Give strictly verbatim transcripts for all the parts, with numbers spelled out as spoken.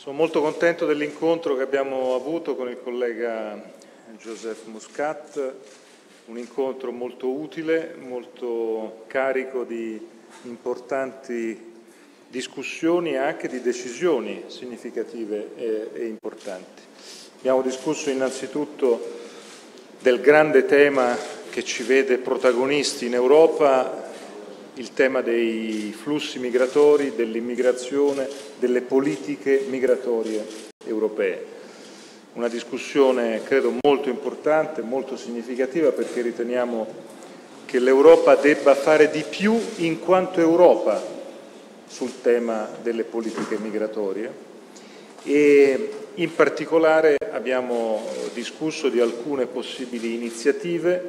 Sono molto contento dell'incontro che abbiamo avuto con il collega Joseph Muscat, un incontro molto utile, molto carico di importanti discussioni e anche di decisioni significative e, e importanti. Abbiamo discusso innanzitutto del grande tema che ci vede protagonisti in Europa, il tema dei flussi migratori, dell'immigrazione, delle politiche migratorie europee. Una discussione, credo, molto importante, molto significativa, perché riteniamo che l'Europa debba fare di più in quanto Europa sul tema delle politiche migratorie e in particolare abbiamo discusso di alcune possibili iniziative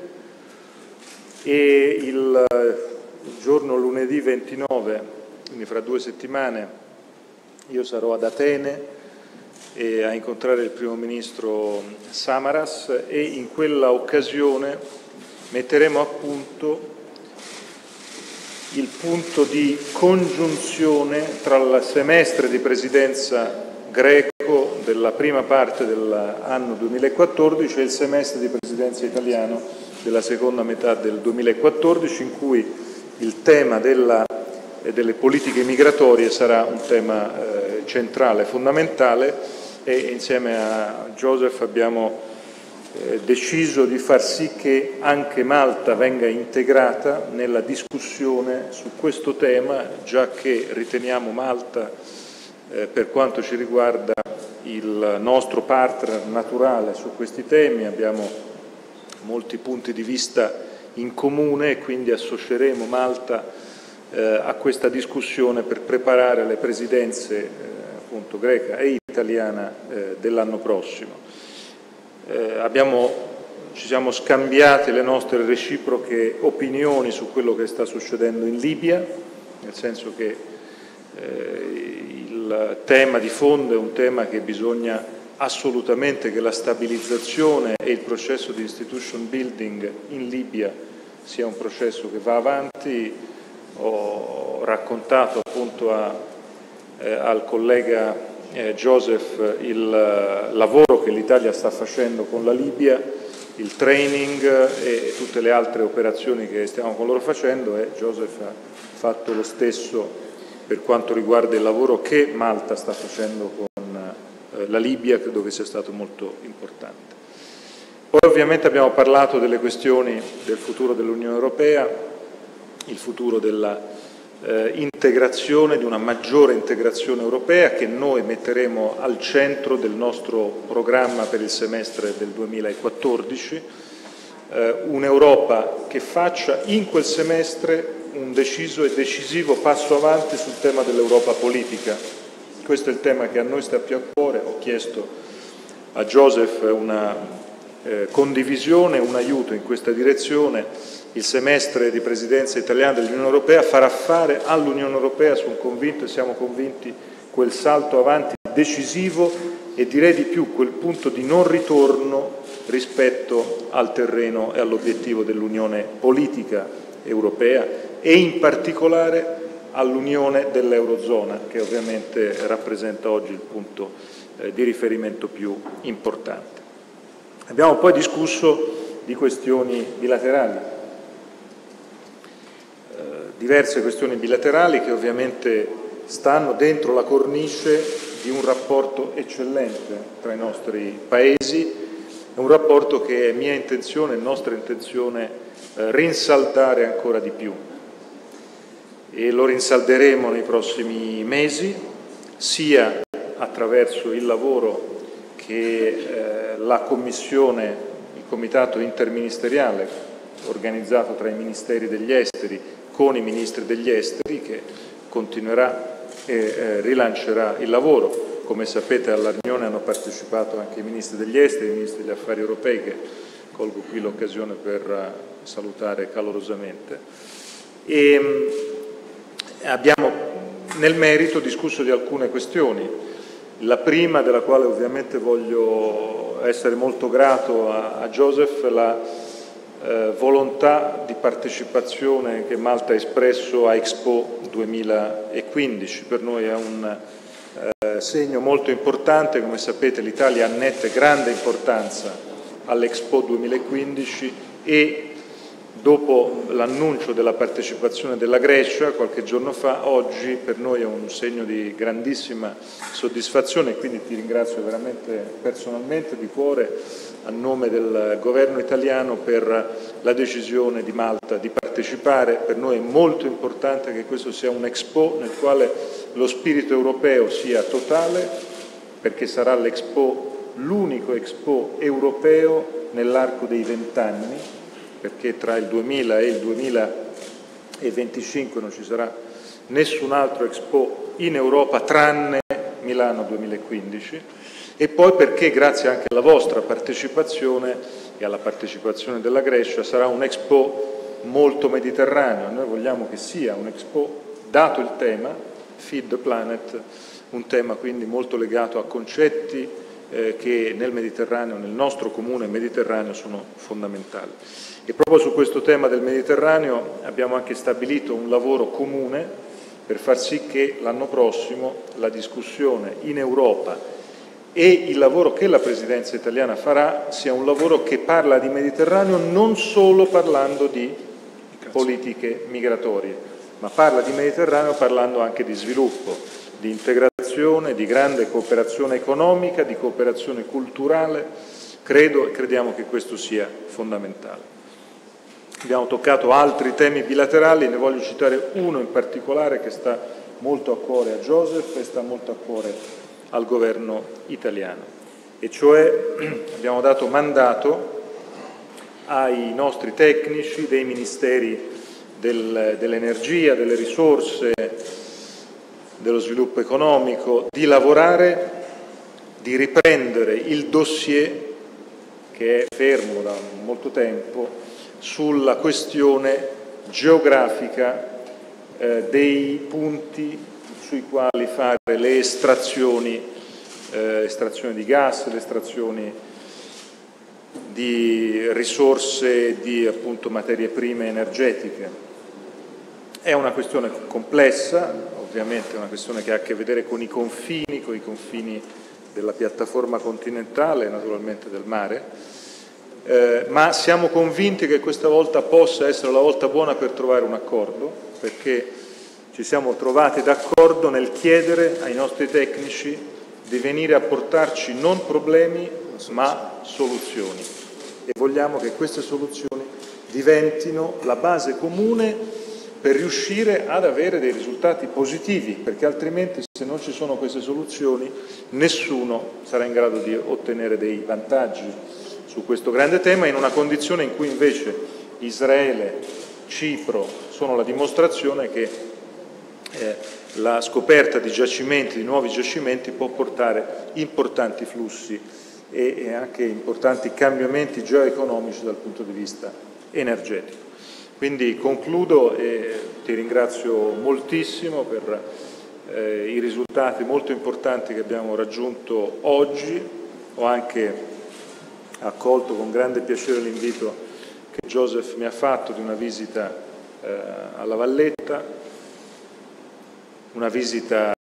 e il Il giorno lunedì ventinove, quindi fra due settimane, io sarò ad Atene e a incontrare il primo ministro Samaras e in quella occasione metteremo a punto il punto di congiunzione tra il semestre di presidenza greco della prima parte dell'anno duemilaquattordici e il semestre di presidenza italiano della seconda metà del duemilaquattordici, in cui il tema della, eh, delle politiche migratorie sarà un tema eh, centrale, fondamentale, e insieme a Joseph abbiamo eh, deciso di far sì che anche Malta venga integrata nella discussione su questo tema, già che riteniamo Malta, eh, per quanto ci riguarda, il nostro partner naturale su questi temi. Abbiamo molti punti di vista in comune e quindi associeremo Malta eh, a questa discussione per preparare le presidenze eh, appunto greca e italiana eh, dell'anno prossimo. Eh, abbiamo, ci siamo scambiati le nostre reciproche opinioni su quello che sta succedendo in Libia, nel senso che eh, il tema di fondo è un tema che bisogna assolutamente che la stabilizzazione e il processo di institution building in Libia sia un processo che va avanti. Ho raccontato appunto a, eh, al collega eh, Joseph il uh, lavoro che l'Italia sta facendo con la Libia, il training e tutte le altre operazioni che stiamo con loro facendo, e Joseph ha fatto lo stesso per quanto riguarda il lavoro che Malta sta facendo con la Libia. Credo che sia stato molto importante. Poi ovviamente abbiamo parlato delle questioni del futuro dell'Unione Europea, il futuro della eh, integrazione, di una maggiore integrazione europea che noi metteremo al centro del nostro programma per il semestre del duemilaquattordici, eh, un'Europa che faccia in quel semestre un deciso e decisivo passo avanti sul tema dell'Europa politica. Questo è il tema che a noi sta più a cuore. Ho chiesto a Joseph una eh, condivisione, un aiuto in questa direzione. Il semestre di presidenza italiana dell'Unione Europea farà fare all'Unione Europea, sono convinto e siamo convinti, quel salto avanti decisivo e direi di più, quel punto di non ritorno rispetto al terreno e all'obiettivo dell'Unione politica europea e in particolare all'unione dell'Eurozona, che ovviamente rappresenta oggi il punto eh, di riferimento più importante. Abbiamo poi discusso di questioni bilaterali, eh, diverse questioni bilaterali che ovviamente stanno dentro la cornice di un rapporto eccellente tra i nostri Paesi, è un rapporto che è mia intenzione, è nostra intenzione eh, rinsaldare ancora di più. E lo rinsalderemo nei prossimi mesi, sia attraverso il lavoro che eh, la Commissione, il Comitato interministeriale organizzato tra i Ministeri degli Esteri con i Ministri degli Esteri, che continuerà e eh, rilancerà il lavoro. Come sapete, alla riunione hanno partecipato anche i Ministri degli Esteri, i Ministri degli Affari Europei, che colgo qui l'occasione per uh, salutare calorosamente. E, Abbiamo nel merito discusso di alcune questioni, la prima, della quale ovviamente voglio essere molto grato a, a Joseph, la eh, volontà di partecipazione che Malta ha espresso a Expo duemilaquindici. Per noi è un eh, segno molto importante. Come sapete, l'Italia annette grande importanza all'Expo duemilaquindici e dopo l'annuncio della partecipazione della Grecia qualche giorno fa, oggi per noi è un segno di grandissima soddisfazione, quindi ti ringrazio veramente personalmente, di cuore, a nome del governo italiano, per la decisione di Malta di partecipare. Per noi è molto importante che questo sia un Expo nel quale lo spirito europeo sia totale, perché sarà l'Expo, l'unico Expo europeo nell'arco dei vent'anni, perché tra il duemila e il duemilaventicinque non ci sarà nessun altro Expo in Europa tranne Milano duemilaquindici, e poi perché grazie anche alla vostra partecipazione e alla partecipazione della Grecia sarà un Expo molto mediterraneo. Noi vogliamo che sia un Expo, dato il tema, Feed the Planet, un tema quindi molto legato a concetti eh, che nel Mediterraneo, nel nostro comune Mediterraneo, sono fondamentali. E proprio su questo tema del Mediterraneo abbiamo anche stabilito un lavoro comune per far sì che l'anno prossimo la discussione in Europa e il lavoro che la Presidenza italiana farà sia un lavoro che parla di Mediterraneo non solo parlando di politiche migratorie, ma parla di Mediterraneo parlando anche di sviluppo, di integrazione, di grande cooperazione economica, di cooperazione culturale. Credo e crediamo che questo sia fondamentale. Abbiamo toccato altri temi bilaterali, ne voglio citare uno in particolare che sta molto a cuore a Joseph e sta molto a cuore al governo italiano, e cioè abbiamo dato mandato ai nostri tecnici dei ministeri del, dell'energia, delle risorse, dello sviluppo economico, di lavorare, di riprendere il dossier che è fermo da molto tempo sulla questione geografica eh, dei punti sui quali fare le estrazioni, eh, estrazioni di gas, le estrazioni di risorse, di appunto materie prime energetiche. È una questione complessa, ovviamente è una questione che ha a che vedere con i confini, con i confini della piattaforma continentale e naturalmente del mare. Eh, ma siamo convinti che questa volta possa essere la volta buona per trovare un accordo, perché ci siamo trovati d'accordo nel chiedere ai nostri tecnici di venire a portarci non problemi ma soluzioni, e vogliamo che queste soluzioni diventino la base comune per riuscire ad avere dei risultati positivi, perché altrimenti, se non ci sono queste soluzioni, nessuno sarà in grado di ottenere dei vantaggi su questo grande tema, in una condizione in cui invece Israele, Cipro sono la dimostrazione che eh, la scoperta di giacimenti, di nuovi giacimenti, può portare importanti flussi e, e anche importanti cambiamenti geoeconomici dal punto di vista energetico. Quindi concludo e ti ringrazio moltissimo per eh, i risultati molto importanti che abbiamo raggiunto oggi. Ho anche accolto con grande piacere l'invito che Joseph mi ha fatto di una visita eh, alla Valletta, una visita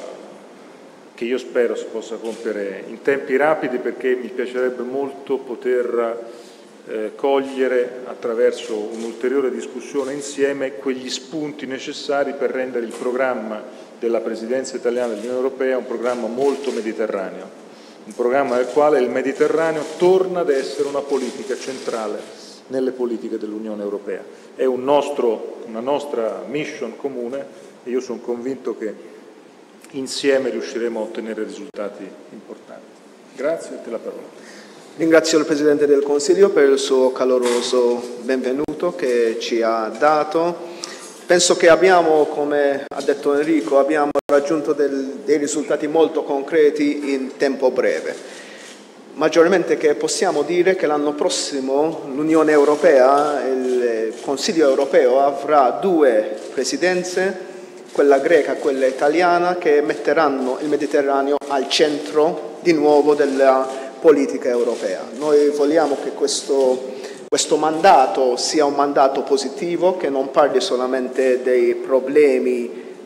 che io spero si possa compiere in tempi rapidi, perché mi piacerebbe molto poter eh, cogliere attraverso un'ulteriore discussione insieme quegli spunti necessari per rendere il programma della Presidenza italiana dell'Unione Europea un programma molto mediterraneo. Un programma nel quale il Mediterraneo torna ad essere una politica centrale nelle politiche dell'Unione Europea. È un nostro, una nostra mission comune e io sono convinto che insieme riusciremo a ottenere risultati importanti. Grazie, a te la parola. Ringrazio il Presidente del Consiglio per il suo caloroso benvenuto che ci ha dato. Penso che abbiamo, come ha detto Enrico, abbiamo raggiunto del, dei risultati molto concreti in tempo breve. Maggiormente che possiamo dire che l'anno prossimo l'Unione Europea, il Consiglio Europeo, avrà due presidenze, quella greca e quella italiana, che metteranno il Mediterraneo al centro di nuovo della politica europea. Noi vogliamo che questo Questo mandato sia un mandato positivo, che non parli solamente dei problemi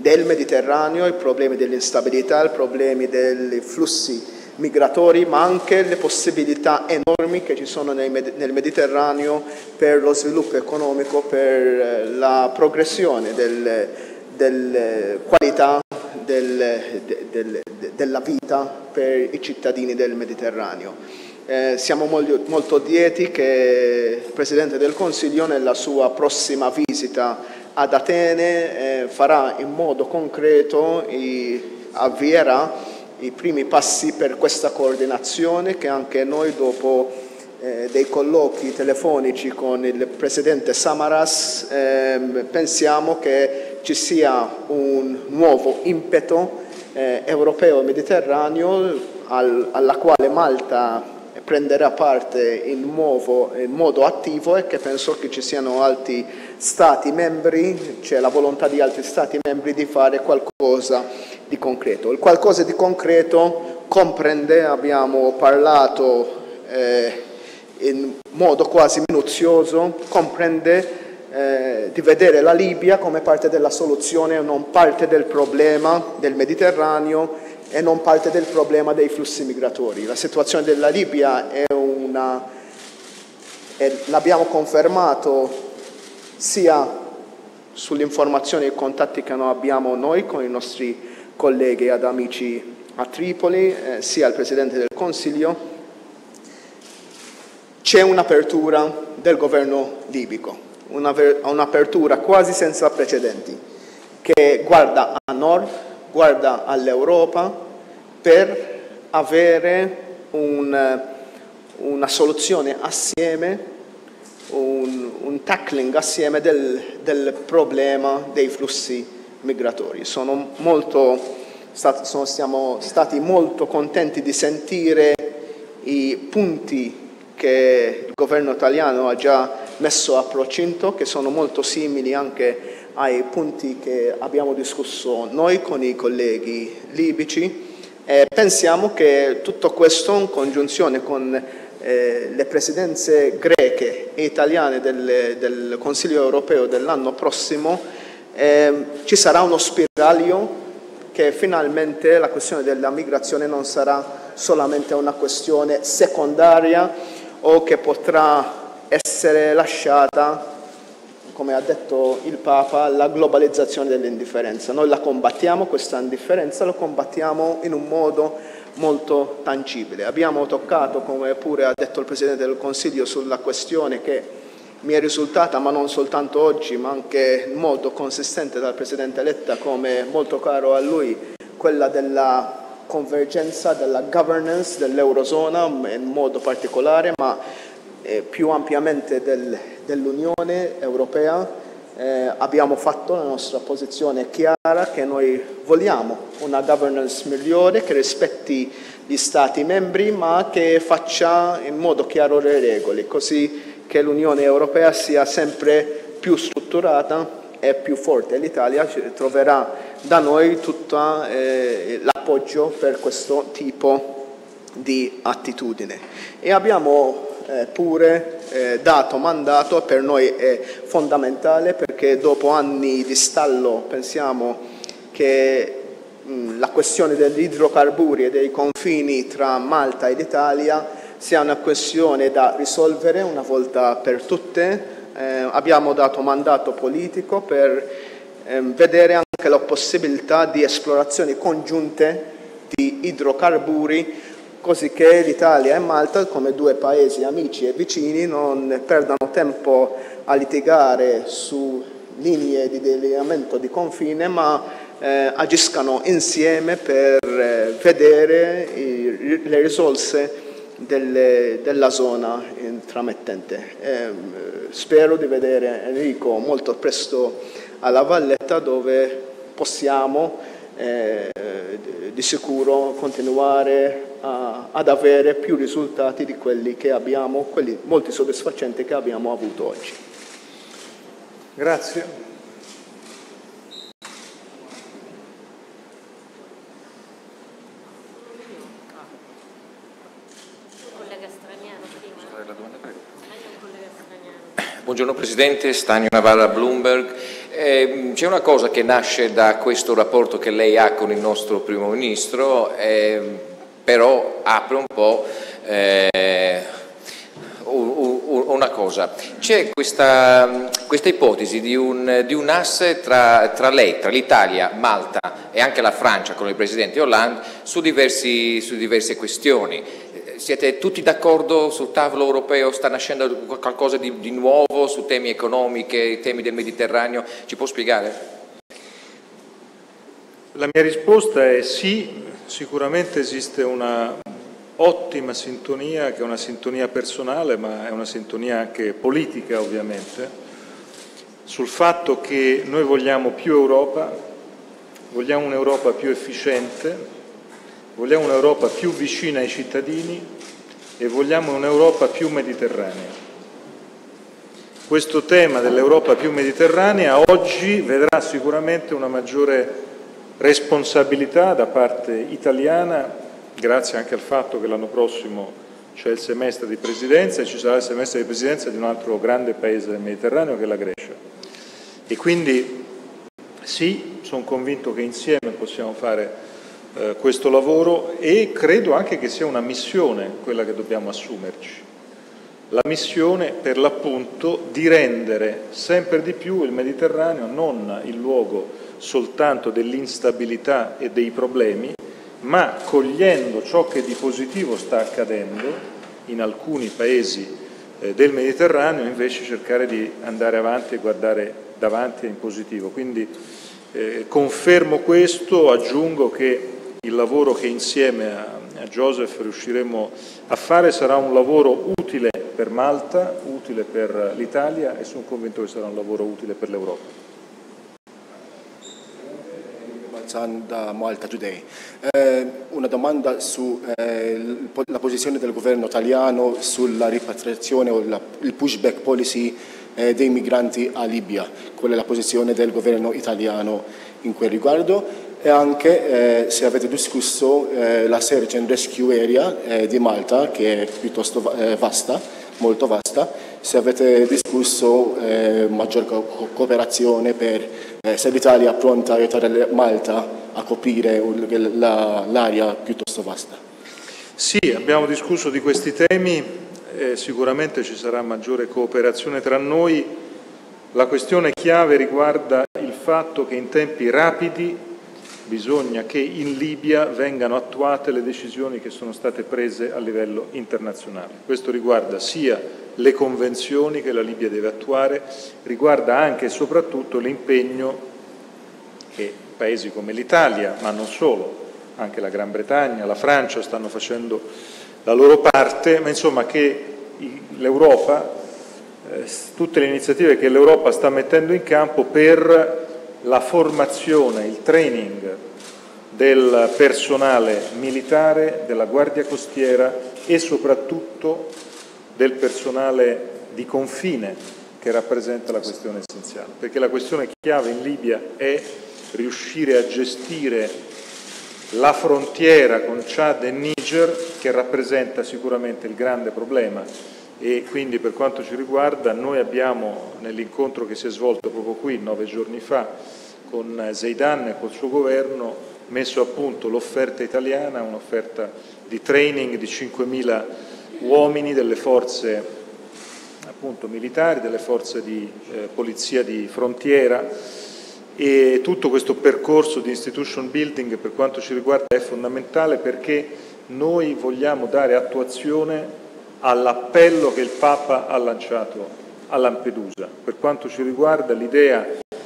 del Mediterraneo, i problemi dell'instabilità, i problemi dei flussi migratori, ma anche le possibilità enormi che ci sono nel Mediterraneo per lo sviluppo economico, per la progressione del, del qualità del, del, della vita per i cittadini del Mediterraneo. Eh, siamo molto, molto lieti che il Presidente del Consiglio nella sua prossima visita ad Atene eh, farà in modo concreto, e avvierà i primi passi per questa coordinazione che anche noi dopo eh, dei colloqui telefonici con il Presidente Samaras eh, pensiamo che ci sia un nuovo impeto eh, europeo-mediterraneo al, alla quale Malta prenderà parte in, nuovo, in modo attivo e che penso che ci siano altri Stati membri, c'è la volontà di altri Stati membri di fare qualcosa di concreto. Il qualcosa di concreto comprende, abbiamo parlato eh, in modo quasi minuzioso, comprende eh, di vedere la Libia come parte della soluzione e non parte del problema del Mediterraneo e non parte del problema dei flussi migratori. La situazione della Libia è una, e l'abbiamo confermato sia sulle informazioni e contatti che noi abbiamo noi con i nostri colleghi ed amici a Tripoli, eh, sia il Presidente del Consiglio. C'è un'apertura del governo libico, un'apertura quasi senza precedenti, che guarda a nord, guarda all'Europa per avere un, una soluzione assieme, un, un tackling assieme del, del problema dei flussi migratori. Sono molto, stat, sono, siamo stati molto contenti di sentire i punti che il governo italiano ha già messo a procinto, che sono molto simili anche ai punti che abbiamo discusso noi con i colleghi libici. E pensiamo che tutto questo, in congiunzione con eh, le presidenze greche e italiane del, del Consiglio europeo dell'anno prossimo, eh, ci sarà uno spiraglio che finalmente la questione della migrazione non sarà solamente una questione secondaria o che potrà essere lasciata, come ha detto il Papa, la globalizzazione dell'indifferenza. Noi la combattiamo, questa indifferenza, la combattiamo in un modo molto tangibile. Abbiamo toccato, come pure ha detto il Presidente del Consiglio, sulla questione che mi è risultata, ma non soltanto oggi, ma anche in modo consistente dal Presidente Letta, come molto caro a lui, quella della convergenza, della governance dell'Eurozona in modo particolare, ma eh, più ampiamente del, dell'Unione Europea. Eh, abbiamo fatto la nostra posizione chiara che noi vogliamo una governance migliore che rispetti gli Stati membri, ma che faccia in modo chiaro le regole, così che l'Unione Europea sia sempre più strutturata e più forte. L'Italia troverà da noi tutto eh, l'appoggio per questo tipo di attitudine. E abbiamo eh, pure eh, dato mandato, per noi è fondamentale perché dopo anni di stallo pensiamo che mh, la questione degli idrocarburi e dei confini tra Malta ed Italia sia una questione da risolvere una volta per tutte. Eh, abbiamo dato mandato politico per eh, vedere anche la possibilità di esplorazioni congiunte di idrocarburi, così che l'Italia e Malta, come due paesi amici e vicini, non perdano tempo a litigare su linee di delineamento di confine, ma eh, agiscano insieme per eh, vedere i, le risorse Delle, della zona intramettente. Eh, spero di vedere Enrico molto presto alla Valletta, dove possiamo eh, di sicuro continuare a, ad avere più risultati di quelli che abbiamo, quelli molto soddisfacenti che abbiamo avuto oggi. Grazie. Buongiorno Presidente, Stagno Navarra, Bloomberg. Eh, c'è una cosa che nasce da questo rapporto che lei ha con il nostro Primo Ministro, eh, però apre un po' eh, una cosa. C'è questa, questa ipotesi di un, di un asse tra, tra lei, tra l'Italia, Malta e anche la Francia con il Presidente Hollande su, diversi, su diverse questioni. Siete tutti d'accordo sul tavolo europeo? Sta nascendo qualcosa di, di nuovo su temi economici, temi del Mediterraneo? Ci può spiegare? La mia risposta è sì, sicuramente esiste una ottima sintonia, che è una sintonia personale, ma è una sintonia anche politica ovviamente, sul fatto che noi vogliamo più Europa, vogliamo un'Europa più efficiente, vogliamo un'Europa più vicina ai cittadini e vogliamo un'Europa più mediterranea. Questo tema dell'Europa più mediterranea oggi vedrà sicuramente una maggiore responsabilità da parte italiana, grazie anche al fatto che l'anno prossimo c'è il semestre di presidenza e ci sarà il semestre di presidenza di un altro grande paese del Mediterraneo che è la Grecia. E quindi sì, sono convinto che insieme possiamo fare eh, questo lavoro e credo anche che sia una missione quella che dobbiamo assumerci. La missione per l'appunto di rendere sempre di più il Mediterraneo non il luogo soltanto dell'instabilità e dei problemi, ma cogliendo ciò che di positivo sta accadendo in alcuni paesi eh, del Mediterraneo, invece cercare di andare avanti e guardare davanti in positivo. Quindi eh, confermo questo, aggiungo che il lavoro che insieme a, a Joseph riusciremo a fare sarà un lavoro utile per Malta, utile per l'Italia e sono convinto che sarà un lavoro utile per l'Europa. Da Malta Today. Eh, una domanda sulla eh, posizione del governo italiano sulla ripatriazione o la, il pushback policy eh, dei migranti a Libia. Qual è la posizione del governo italiano in quel riguardo? E anche eh, se avete discusso eh, la Search and Rescue Area eh, di Malta, che è piuttosto eh, vasta, molto vasta, se avete discusso eh, maggior co cooperazione per eh, se l'Italia è pronta a aiutare Malta a coprire l'area la, piuttosto vasta. Sì, abbiamo discusso di questi temi, eh, sicuramente ci sarà maggiore cooperazione tra noi. La questione chiave riguarda il fatto che in tempi rapidi bisogna che in Libia vengano attuate le decisioni che sono state prese a livello internazionale. Questo riguarda sia le convenzioni che la Libia deve attuare, riguarda anche e soprattutto l'impegno che paesi come l'Italia, ma non solo, anche la Gran Bretagna, la Francia stanno facendo la loro parte, ma insomma che l'Europa, eh, tutte le iniziative che l'Europa sta mettendo in campo per la formazione, il training del personale militare, della Guardia Costiera e soprattutto del personale di confine che rappresenta la questione essenziale, perché la questione chiave in Libia è riuscire a gestire la frontiera con Chad e Niger, che rappresenta sicuramente il grande problema. E quindi per quanto ci riguarda noi abbiamo, nell'incontro che si è svolto proprio qui nove giorni fa con Zeidan e col suo governo, messo a punto l'offerta italiana, un'offerta di training di cinquemila uomini delle forze appunto militari, delle forze di eh, polizia di frontiera, e tutto questo percorso di institution building per quanto ci riguarda è fondamentale perché noi vogliamo dare attuazione all'appello che il Papa ha lanciato a Lampedusa. Per quanto ci riguarda l'idea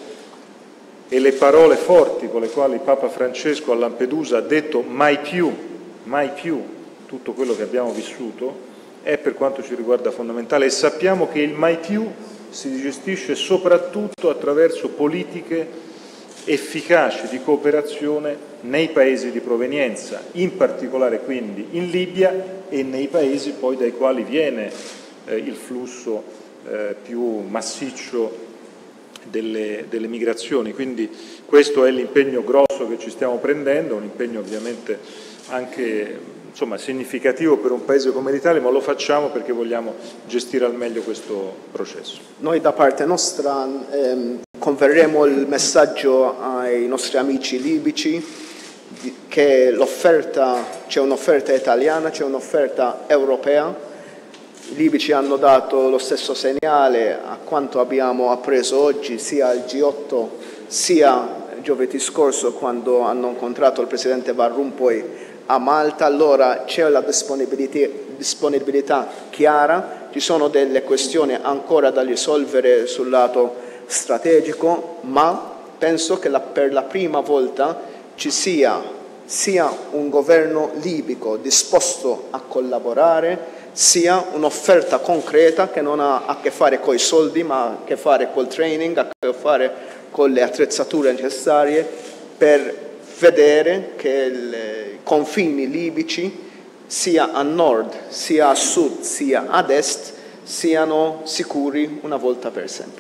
e le parole forti con le quali Papa Francesco a Lampedusa ha detto mai più, mai più tutto quello che abbiamo vissuto, è per quanto ci riguarda fondamentale e sappiamo che il mai più si gestisce soprattutto attraverso politiche efficaci di cooperazione nei paesi di provenienza, in particolare quindi in Libia e nei paesi poi dai quali viene eh, il flusso eh, più massiccio delle, delle migrazioni. Quindi questo è l'impegno grosso che ci stiamo prendendo, un impegno ovviamente anche insomma, significativo per un paese come l'Italia, ma lo facciamo perché vogliamo gestire al meglio questo processo. Noi da parte nostra ehm, converremo il messaggio ai nostri amici libici che l'offerta, c'è un'offerta italiana, c'è un'offerta europea. I libici hanno dato lo stesso segnale a quanto abbiamo appreso oggi, sia al G otto sia giovedì scorso quando hanno incontrato il presidente Van Rompuy a Malta. Allora c'è la disponibilità, disponibilità chiara, ci sono delle questioni ancora da risolvere sul lato strategico, ma penso che la, per la prima volta ci sia sia un governo libico disposto a collaborare, sia un'offerta concreta che non ha a che fare con i soldi, ma ha a che fare col training, ha a che fare con le attrezzature necessarie per vedere che i confini libici, sia a nord, sia a sud, sia ad est, siano sicuri una volta per sempre.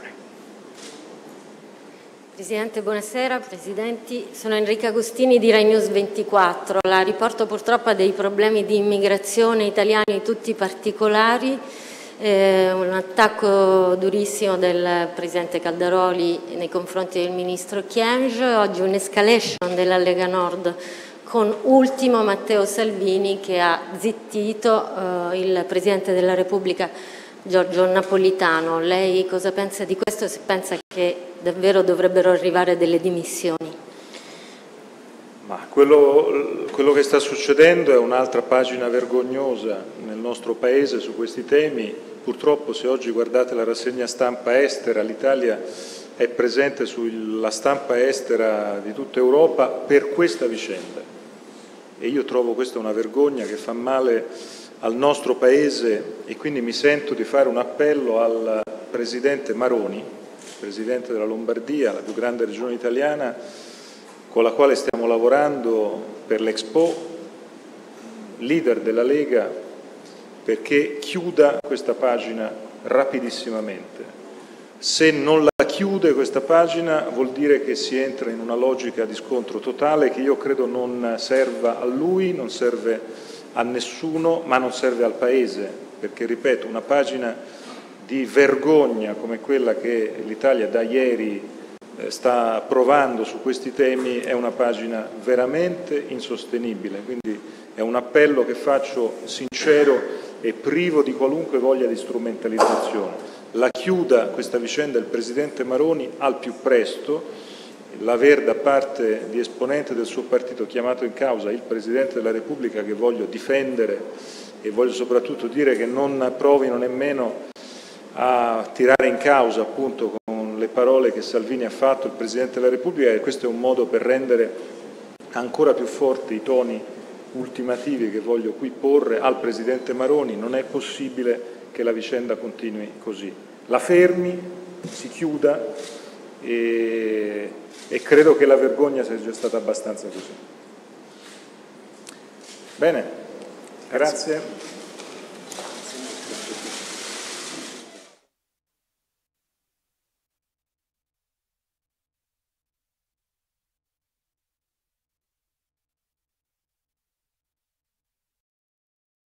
Presidente, buonasera. Presidenti, sono Enrica Agostini di Rai News ventiquattro. La riporto purtroppo a dei problemi di immigrazione italiani tutti particolari, eh, un attacco durissimo del Presidente Calderoli nei confronti del Ministro Kyenge, oggi un'escalation della Lega Nord con ultimo Matteo Salvini che ha zittito eh, il Presidente della Repubblica Giorgio Napolitano. Lei cosa pensa di questo? Se pensa che davvero dovrebbero arrivare delle dimissioni? Ma quello, quello che sta succedendo è un'altra pagina vergognosa nel nostro Paese su questi temi. Purtroppo, se oggi guardate la rassegna stampa estera, l'Italia è presente sulla stampa estera di tutta Europa per questa vicenda. E io trovo questa una vergogna che fa male al nostro Paese, e quindi mi sento di fare un appello al Presidente Maroni, Presidente della Lombardia, la più grande regione italiana, con la quale stiamo lavorando per l'Expo, leader della Lega, perché chiuda questa pagina rapidissimamente. Se non la chiude questa pagina vuol dire che si entra in una logica di scontro totale che io credo non serva a lui, non serve a nessuno, ma non serve al Paese, perché, ripeto, una pagina di vergogna come quella che l'Italia da ieri eh, sta provando su questi temi è una pagina veramente insostenibile. Quindi è un appello che faccio sincero e privo di qualunque voglia di strumentalizzazione. La chiuda questa vicenda il Presidente Maroni al più presto. L'aver da parte di esponente del suo partito chiamato in causa il Presidente della Repubblica, che voglio difendere, e voglio soprattutto dire che non provino nemmeno a tirare in causa, appunto, con le parole che Salvini ha fatto il Presidente della Repubblica, e questo è un modo per rendere ancora più forti i toni ultimativi che voglio qui porre al Presidente Maroni. Non è possibile che la vicenda continui così. La fermi, si chiuda, e, e credo che la vergogna sia già stata abbastanza così. Bene, grazie.